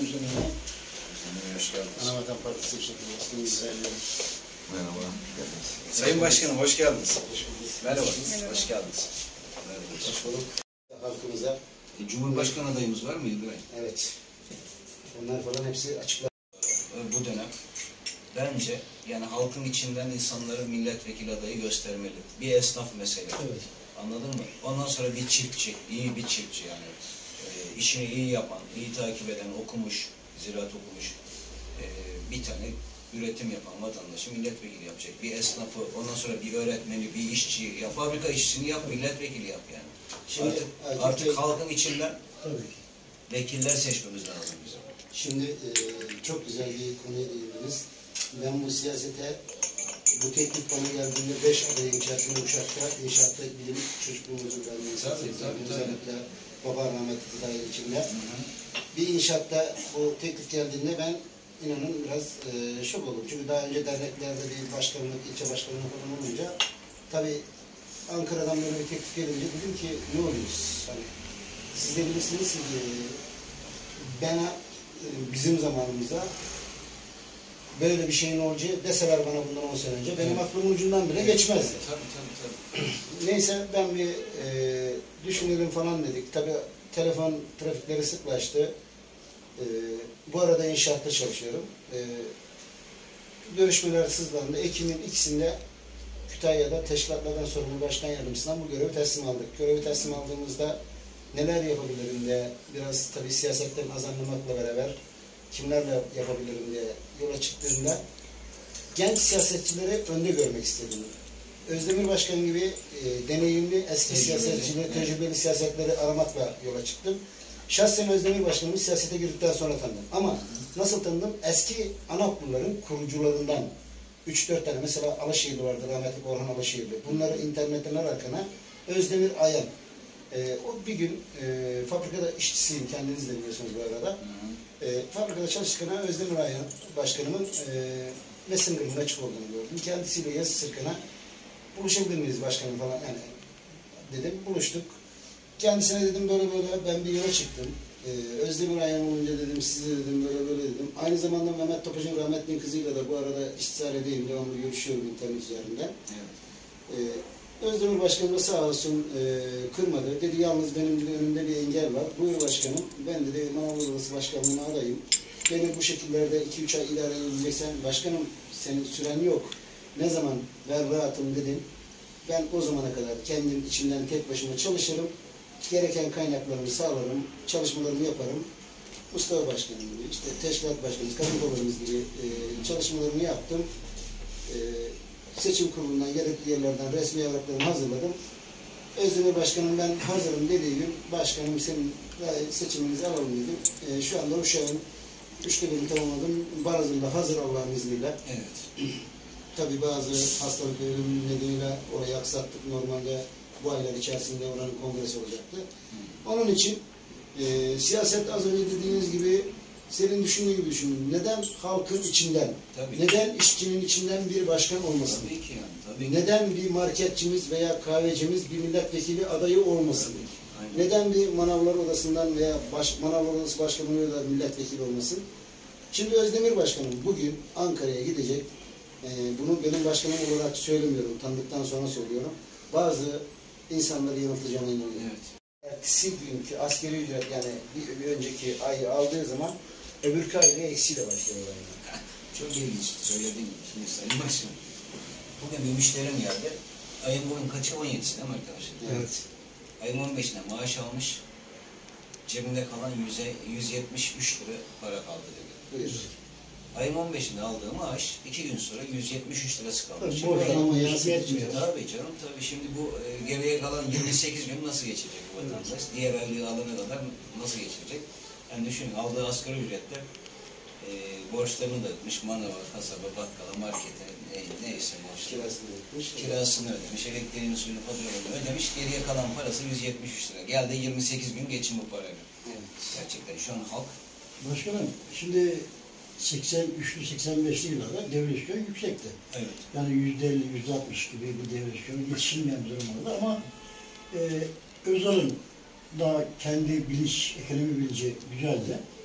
Özdemir. Hoş geldiniz. Anavatan Partisi Başkanı. Merhaba. Sayın Başkanım hoş geldiniz. Merhaba. Hoş geldiniz. Hoş bulduk. Halkımıza. Cumhurbaşkanı adayımız var mı İldiray? Evet. Onlar falan hepsi açıklar. Bu dönem bence yani halkın içinden insanları milletvekili adayı göstermeli. Bir esnaf mesela. Evet. Anladın mı? Ondan sonra bir çiftçi, iyi bir çiftçi yani. İşini iyi yapan, iyi takip eden, okumuş, ziraat okumuş, bir tane üretim yapan vatandaşı milletvekili yapacak. Bir esnafı, ondan sonra bir öğretmeni, bir işçi, ya fabrika işçisini yap, milletvekili yap yani. Şimdi artık halkın içinden vekiller seçmemiz lazım bizim. Şimdi çok güzel bir konuya değindiniz. Ben bu siyasete, bu teklif bana geldiğinde 5 adayın içerisinde inşaatta bilim çocukluğumuzun özellikle baba rahmetli dahil içinde. Bir inşaatta bu teklif geldiğinde ben inanın biraz şok oldum. Çünkü daha önce derneklerde bir başkanlık, ilçe başkanlığı falan olunca tabii Ankara'dan böyle bir teklif gelince dedim ki ne oluyoruz? Hani, siz de bilirsiniz ki bizim zamanımızda böyle bir şeyin olacağı deseler bana bundan 10 sene önce benim aklımın ucundan bile geçmezdi. Tabii. Neyse ben bir düşünelim falan dedik. Tabii telefon trafikleri sıklaştı. Bu arada inşaatta çalışıyorum. Görüşmeler sızlandı. Ekim'in ikisinde Kütahya'da teşkilatlardan sorumlu başkan yardımcısından bu görevi teslim aldık. Görevi teslim aldığımızda neler yapabilirim diye biraz tabii siyasetten azanlamakla beraber kimlerle yapabilirim diye yola çıktığımda genç siyasetçileri önde görmek istedim. Özdemir Başkan gibi deneyimli, eski siyasetçileri, tecrübeli siyasetleri aramakla yola çıktım. Şahsen Özdemir Başkanımı siyasete girdikten sonra tanıdım. Ama nasıl tanıdım? Eski ANAP'lıların kurucularından 3-4 tane, mesela Alaşehirli vardı, rahmetli Orhan Alaşehirli. Bunları internetten ararken Özdemir Ayan. O bir gün fabrikada işçisiyim, kendiniz de biliyorsunuz bu arada. Fabrikada çalışırken Özdemir Ayan Başkanımın Messenger'ın açık olduğunu gördüm. Kendisiyle yazışırken buluşabilir miyiz başkanım falan yani dedim, buluştuk. Kendisine dedim böyle ben bir yola çıktım. Özdemir Ayan olunca dedim size dedim böyle dedim. Aynı zamanda Mehmet Topacı'nın rahmetli kızıyla da bu arada istişaredeyim, devamlı görüşüyorum internet üzerinden. Evet. Özdemir Başkanım da sağ olsun kırmadı. Dedi yalnız benim önümde bir engel var. Buyur başkanım. Ben dedi Manavgat Odası Başkanlığı'na adayım. Beni bu şekillerde 2-3 ay idare edeceksen başkanım senin süren yok. Ne zaman ver rahatım dedim. Ben o zamana kadar kendim içimden tek başıma çalışırım. Gereken kaynaklarımı sağlarım. Çalışmalarımı yaparım. Mustafa Başkanım gibi, işte teşkilat başkanımız, kadın kollarımız gibi çalışmalarımı yaptım. Seçim kurulundan, gerekli yerlerden resmi evraklarımı hazırladım. Özdemir Başkanım ben hazırım dediği gün, başkanım senin seçiminizi alalım dedim. Şu anda Uşak'ın 3'te 1'ini tamamladım. Barazımda hazır Allah'ın izniyle. Evet. Tabii bazı hastalık ölüm nedeniyle orayı aksattık. Normalde bu aylar içerisinde oranın kongresi olacaktı. Onun için siyaset az önce dediğiniz gibi senin düşündüğün gibi düşünün. Neden halkın içinden, neden işçinin içinden bir başkan olmasın? Tabii ki yani. Tabii. Neden bir marketçimiz veya kahvecimiz bir milletvekili adayı olmasın? Neden bir manavlar odasından veya manavlar odası başkanı da milletvekili olmasın? Şimdi Özdemir Başkanım bugün Ankara'ya gidecek. Bunu benim başkanım olarak söylemiyorum. Tanıdıktan sonra söylüyorum. Bazı insanları yanıltacağına inanıyorum. Evet. Ertesi günkü askeri ücret yani bir önceki ayı aldığı zaman öbürkü ayda eksiyle başlıyor. Yani. Çok ilginç söylediğim gibi. Şimdi Sayın Başkanım, bugün bir müşterim geldi. Ayın bugün kaçı? 17'si değil mi arkadaşlar? Evet. Ayın 15'ine maaş almış. Cebimde kalan 173 lira para kaldı dedi. Buyur. Ayın 15'inde aldığı maaş 2 gün sonra 173 lirası kalmış. Borçlanma yetmiyor. Tabii canım tabii. Şimdi bu geriye kalan 28 gün nasıl geçecek bu vatandaş? Diğer aylığı alana kadar nasıl geçecek? Yani düşünün aldığı asgari ücretle borçlarını da ödemiş. Manava, kasaba, bakkala, markete neyse borçları. Kirasını ödemiş. Elektriğini, suyunu, faturalarını ödemiş. Geriye kalan parası 173 lira. Geldi 28 gün geçim bu parayla. Evet. Gerçekten şu an halk. Başkanım şimdi 83'lü 85'li yıllarda devalüasyon yüksekti. Evet. Yani %50, %60 gibi bir devalüasyon yetişilmeyen bir durum vardı ama Özal'ın da kendi ekonomi bilinci güzeldi.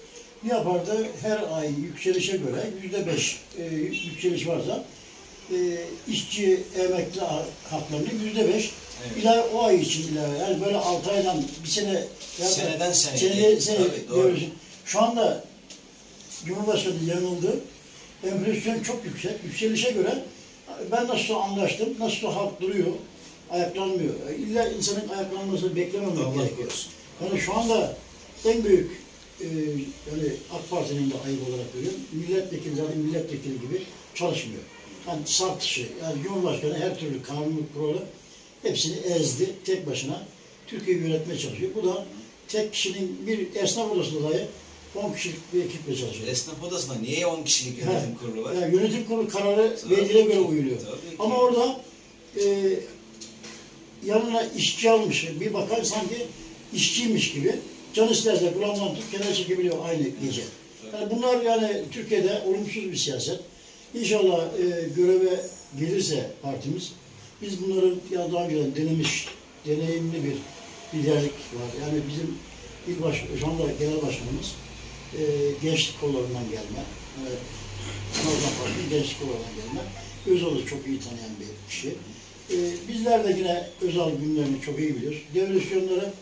ne yapardı? Her ay yükselişe göre %5 yükseliş varsa işçi emekli haklarını %5 ilave o ay için ilave. Yani böyle 6 aydan bir sene seneden seneye. Şu anda Cumhurbaşkanı yanıldı. Enflasyon çok yüksek. Yükselişe göre ben nasıl anlaştım, nasıl halk duruyor, ayaklanmıyor. İlla insanın ayaklanmasını beklememek gerekiyor. Yani şu anda en büyük yani AK Parti'nin de ayıp olarak görüyorum. Milletvekili gibi çalışmıyor. Yani saf dışı. Yani Cumhurbaşkanı her türlü kanunluk kuralı hepsini ezdi. Tek başına Türkiye'yi yönetmeye çalışıyor. Bu da tek kişinin bir esnaf odasında dahi 10 kişilik bir ekiple çalışıyor. Esnaf odasında niye 10 kişilik yönetim kurulu var? Yani yönetim kurulu kararı belirle göre uyuluyor. Ama orada yanına işçi almış. Bir bakar sanki işçiymiş gibi. Can isterse kulağından tut, kenara çekebiliyor aynı gece. Yani bunlar yani Türkiye'de olumsuz bir siyaset. İnşallah göreve gelirse partimiz, biz bunları ya daha önce denemiş, deneyimli bir liderlik var. Yani bizim şu anda genel başkanımız gençlik kollarından gelme. Anadolu Partisi gençlik kollarından gelme. Özal'ı çok iyi tanıyan bir kişi. Bizler de yine Özal günlerini çok iyi biliyoruz. Devalüasyonları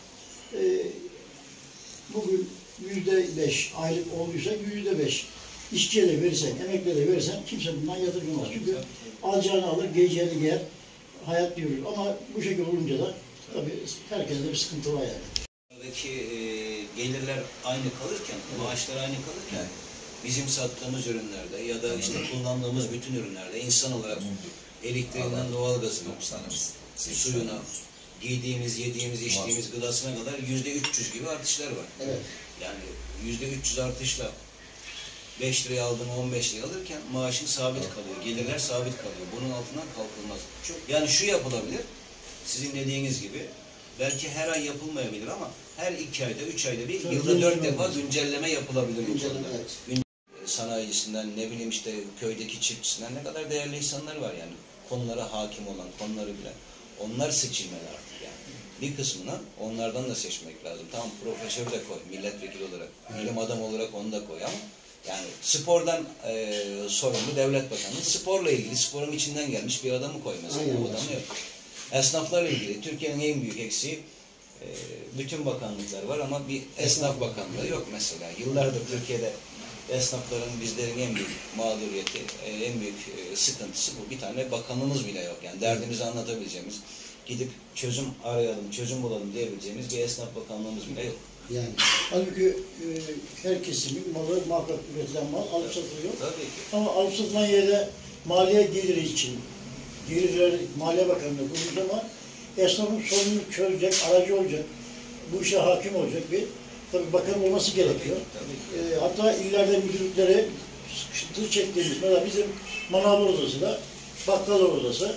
bugün %5 aylık olduysa %5 işçiye de verirsen, emekliye de verirsen kimse bundan yatırmaz. Çünkü alacağını alır, giyeceğini giyer, hayat diyoruz. Ama bu şekilde olunca da tabii herkeste bir sıkıntı var yani. Buradaki gelirler aynı kalırken, maaşlar aynı kalırken bizim sattığımız ürünlerde ya da işte kullandığımız bütün ürünlerde insan olarak elektriğinden doğalgazına, suyuna, giydiğimiz, yediğimiz, içtiğimiz gıdasına kadar %300 gibi artışlar var. Evet. Yani %300 artışla 5 liraya aldığını 15 liraya alırken maaşın sabit kalıyor, gelirler sabit kalıyor. Bunun altından kalkılmaz. Yani şu yapılabilir, sizin dediğiniz gibi, belki her ay yapılmayabilir ama her 2 ayda, 3 ayda bir, yılda 4 defa güncelleme yapılabilir. Sanayicisinden, ne bileyim işte köydeki çiftçisinden ne kadar değerli insanlar var yani. Konulara hakim olan, konuları bilen. Onlar seçilmeli artık yani. Bir kısmını onlardan da seçmek lazım. Tamam, profesör de koy, milletvekili olarak, bilim adamı olarak onu da koy ama yani spordan sorumlu devlet bakanı, sporla ilgili, sporun içinden gelmiş bir adamı koy mesela. O adamı yok. Esnaflarla ilgili Türkiye'nin en büyük eksiği bütün bakanlıklar var ama bir esnaf bakanlığı yok mesela. Yıllardır Türkiye'de esnafların, bizlerin en büyük mağduriyeti, en büyük sıkıntısı bu. Bir tane bakanlığımız bile yok. Yani derdimizi anlatabileceğimiz, gidip çözüm arayalım, çözüm bulalım diyebileceğimiz bir esnaf bakanlığımız bile yok. Yani halbuki her kesimin malı muhakkak üretilen mal alıp satılıyor. Tabii ki. Ama alıp satılan yerde maliye geliri için gelirler Maliye Bakanlığı bulunduğu zaman esnafın sorununu çözecek, aracı olacak, bu işe hakim olacak bir tabii bakan olması gerekiyor. Tabii. Hatta illerde müdürlükleri sıkıntı çektiğimiz, mesela bizim manav odası da bakkal odası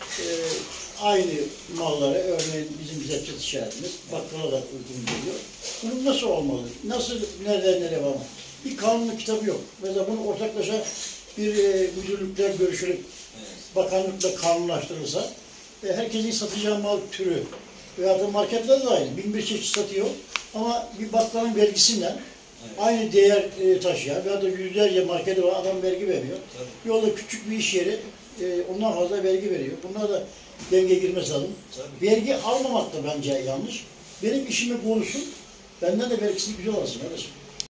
aynı malları, örneğin bizim Zepçet işaretimiz bakkala da uygun geliyor. Bunun nasıl olmalı? Nasıl, nereye var? Bir kanunlu kitabı yok. Mesela bunu ortaklaşa bir müdürlükler görüşülüp bakanlıkla kanunlaştırılsa herkesin satacağı mal türü veya da marketler de aynı. 1001 çeşit satıyor ama bir bakkalın vergisinden aynı değer taşıyan veya da yüzlerce marketi var, adam vergi veriyor. Tabii. Yolda küçük bir iş yeri ondan fazla vergi veriyor. Bunlar da denge girmesi lazım. Tabii. Vergi almamak da bence yanlış. Benim işimi korusun, benden de vergisini güzel alsın kardeşim.